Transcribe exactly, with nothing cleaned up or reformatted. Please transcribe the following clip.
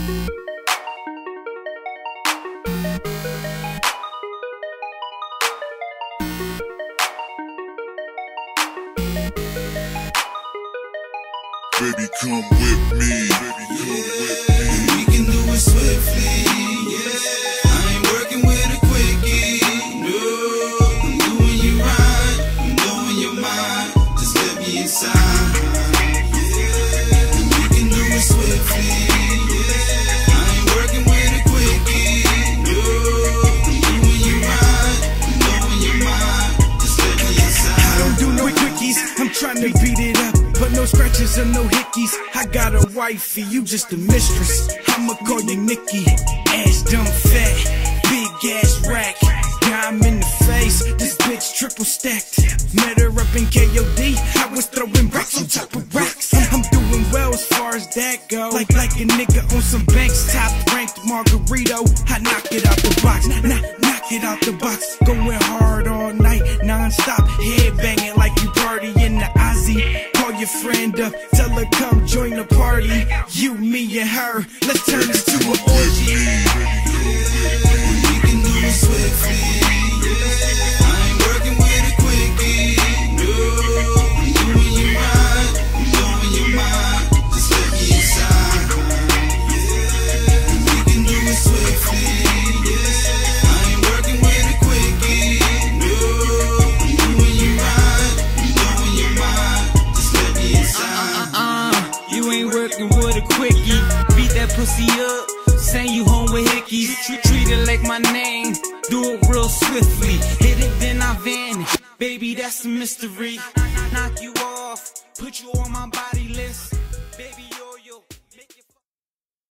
Baby, come with me. Baby, come yeah. with me. We can do it swiftly. Yeah, I ain't working with a quickie. No, I'm doing you right. I'm blowing your mind. Just let me inside. Yeah, we can do it swiftly. Yeah, I ain't working with a quickie. No, I'm doing you right. I'm blowing your mind. Just let me inside. I don't do no quickies. I'm trying to beat it up. But no scratches or no hickeys. I got a wifey, you just a mistress. I'ma call you Nikki. Ass dumb fat, big ass rack. Dime in the face, this bitch triple stacked. Met her up in K O D, I was throwing racks on top of racks. I'm doing well as far as that go. Like like a nigga on some banks, top ranked Margarito. I knock it out the box, nah, knock it out the box. Going hard all night, non-stop, head banging like you party in the Ozzy. Call your friend up, tell her come join the party. You, me, and her, let's turn this to an orgy. We can do it swiftly. Yeah, I ain't working with a quickie. No, I'm doing you right. I'm blowing your mind. Just let me inside. Yeah, we can do it swiftly. Yeah, I ain't working with a quickie. No, I'm doing you right. I'm blowing your mind. Just let me inside. Uh, you ain't working with a quickie. Beat that pussy up. Saying you home with hickeys. Treat it like my name. Do it real swiftly. Hit it, then I vanish. Baby, that's a mystery. Knock you off. Put you on my body list.